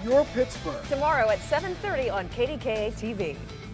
your Pittsburgh. Tomorrow at 7:30 on KDKA TV.